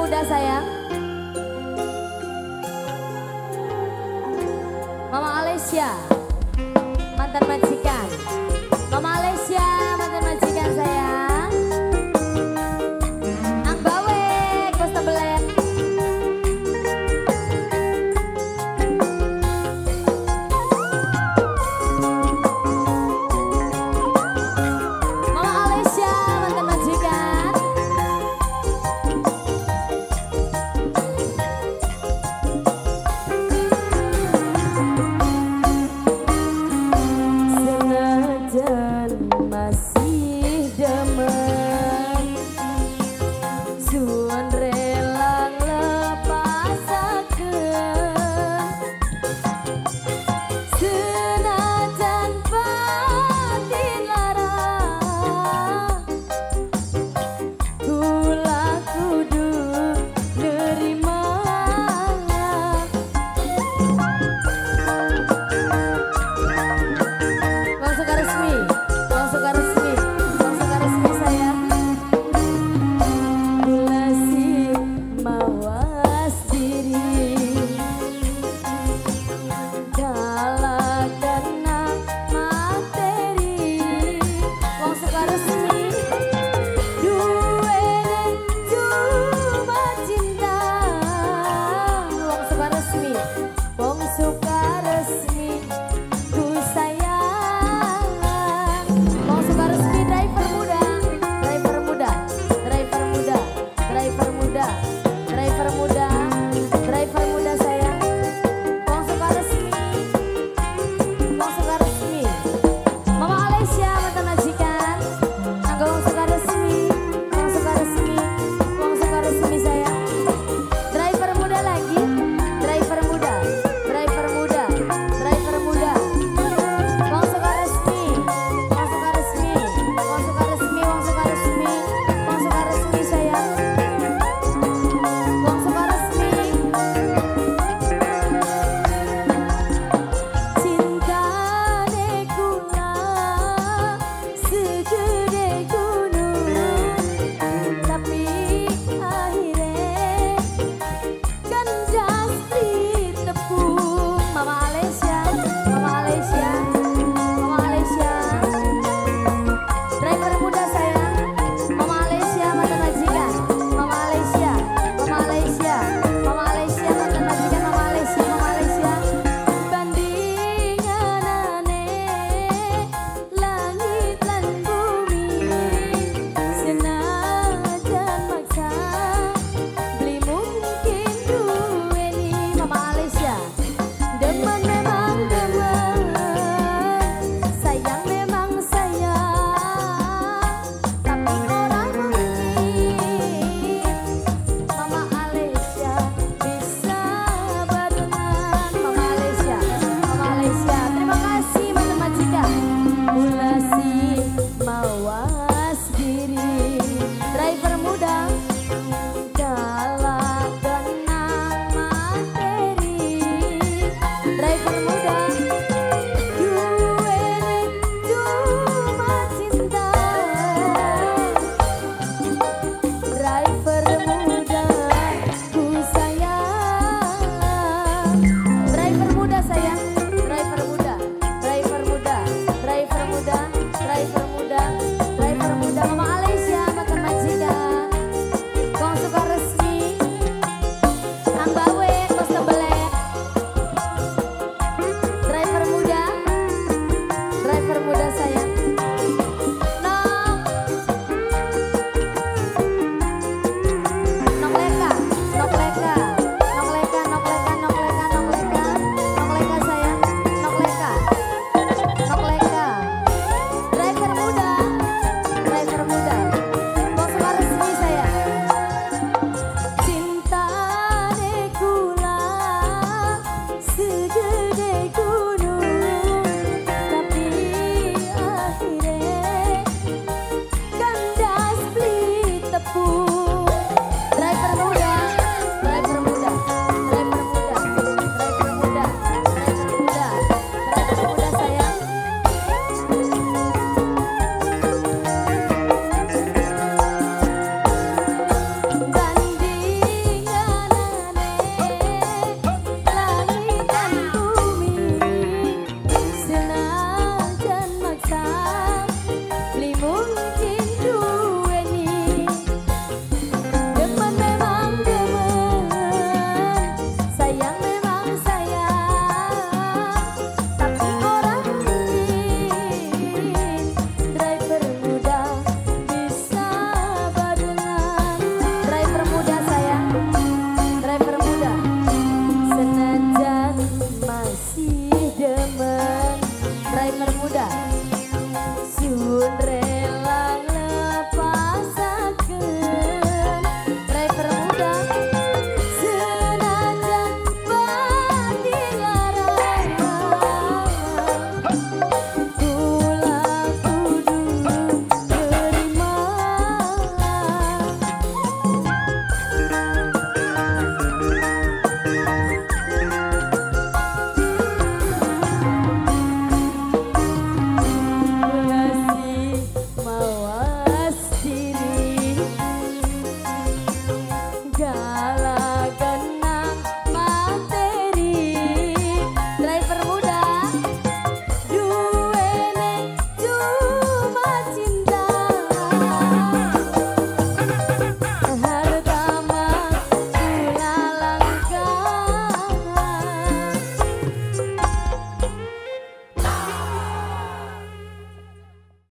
muda sayang. Mama Alessia, mantan majikan. Mama Alessia, mantan majikan sayang. Ang bawe, kos tebelek. Mama Alessia, mantan majikan. Senajan masih demen, suan rela ngelepasakeun. Senajan batin lara, kula kudu nerima. Wong suka resmi, wong suka resmi, wong suka resmi sayang. Kula sih mawas diri, kalah kena materi. Wong suka resmi, duwe cuma cinta. Wong suka resmi, wong suka resmi. Ku sayang, wong suka resmi driver muda, driver muda, driver muda, driver muda, driver muda, driver muda sayang. Wong suka resmi, wong suka resmi. Mama Alessia mantan majikan. Angga wong suka resmi, wong suka resmi, wong suka resmi sayang. Driver muda lagi, driver muda, driver muda, driver muda. Wong suka resmi, wong suka resmi, wong suka resmi, wong suka resmi, wong suka resmi sayang. Wong suka resmi. Cintane kula segede gunung, tapi akhirnya kandas ditepung. Mama Alessia, Mama Alessia, Mama Alessia. Driver muda sayang. Mama Alessia mantan majikan. Mama Alessia, Mama Alessia, Mama Alessia mantan majikan. Mama Alessia, Mama Alessia. Bandinganane langit lan bumi, senajan maksa beli mungkin duweni. Mama Alessia, demen memang demen, sayang memang sayang, tapi orang mungkin Mama Alessia bisa barengan. Mama Alessia, Mama Alessia, terima kasih mantan majikan. Kula sih mawas diri, driver muda, kalah kenang materi. Driver muda, duwe cuma cinta. Driver muda, ku sayang. Driver muda sayang, driver muda, driver muda, driver muda, driver muda, driver muda. Mama Alessia mantan majikan. Wong suka resmi, ang bawe kos tebelek. Driver demen